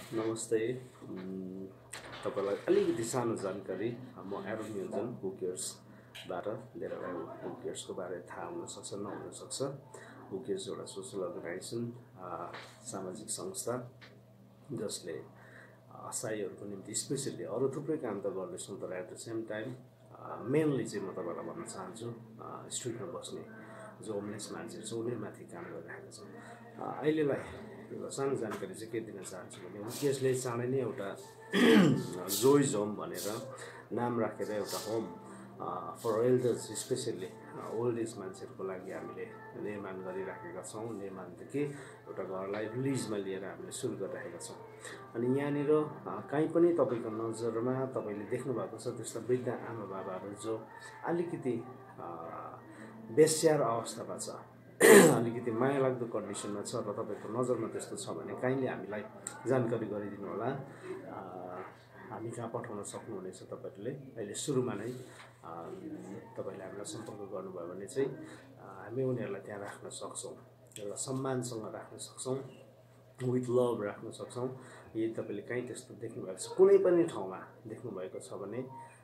नमस्ते। तपाईँलाई अलिकति सानो जानकारी म एरोन योजन हुकेयर्सबाट धेरैलाई हुकेयर्सको बारे थाहा हुनसक्छ नहुनसक्छ। हुकेयर्स एउटा सोसल अर्गनाइजेसन सामाजिक संस्था जसले असहायहरूको निम्ति स्पेसली अरू थुप्रै काम त गर्दैछौँ तर at the same time mainly चाहिँ म तपाईँलाई भन्न चाहन्छु स्ट्रिटमा बस्ने जो होमलेस मान्छेहरू छ उनीहरूमाथि काम गरिरहेका छौँ। अहिलेलाई एउटा सानो जानकारी चाहिँ के दिन चाहन्छु भने हुकेयर्सले चाँडै नै एउटा जोइज होम भनेर नाम राखेर एउटा home for elders especially old age मान्छेहरूको लागि हामीले निर्माण गरिराखेका छौँ। निर्माण त के एउटा घरलाई लिजमा लिएर हामीले सुरु गरिराखेका छौँ। अनि यहाँनिर कहीँ पनि तपाईँको नजरमा तपाईँले देख्नु भएको छ त्यस्ता वृद्ध आमा बाबाहरू जो अलिकति बेस्याहार अवस्थामा छ अलिकति माया लाग्दो कन्डिसनमा छ र तपाईँको नजरमा त्यस्तो छ भने काइन्डली हामीलाई जानकारी गरिदिनु होला। हामी कहाँ पठाउन सक्नुहुनेछ तपाईँहरूले अहिले सुरुमा नै तपाईँले हामीलाई सम्पर्क गर्नुभयो भने चाहिँ हामी उनीहरूलाई त्यहाँ राख्न सक्छौँ, एउटा सम्मानसँग राख्न सक्छौँ, विथ लभ राख्न सक्छौँ। यदि तपाईँले कहीँ त्यस्तो देख्नुभएको छ कुनै पनि ठाउँमा देख्नुभएको छ भने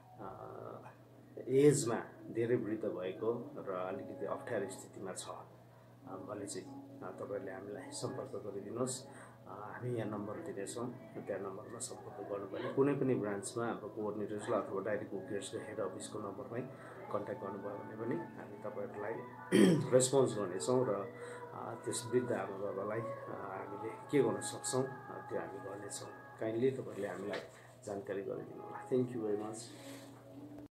एजमा धेरै वृद्ध भएको र अलिकति अप्ठ्यारो स्थितिमा छ भने चाहिँ तपाईँहरूले हामीलाई सम्पर्क गरिदिनुहोस्। हामी यहाँ नम्बर दिनेछौँ, त्यहाँ नम्बरमा सम्पर्क गर्नुभयो भने कुनै पनि ब्रान्चमा हाम्रो कोअर्डिनेटर्सलाई अथवा डाइरेक्ट हुकेयर्सको हेड अफिसको नम्बरमै कन्ट्याक्ट गर्नुभयो भने पनि हामी तपाईँहरूलाई रेस्पोन्स गर्नेछौँ र त्यस वृद्ध आमा बाबालाई हामीले के गर्न सक्छौँ त्यो हामी गर्नेछौँ। काइन्डली तपाईँहरूले हामीलाई जानकारी गरिदिनु होला। Thank you very much.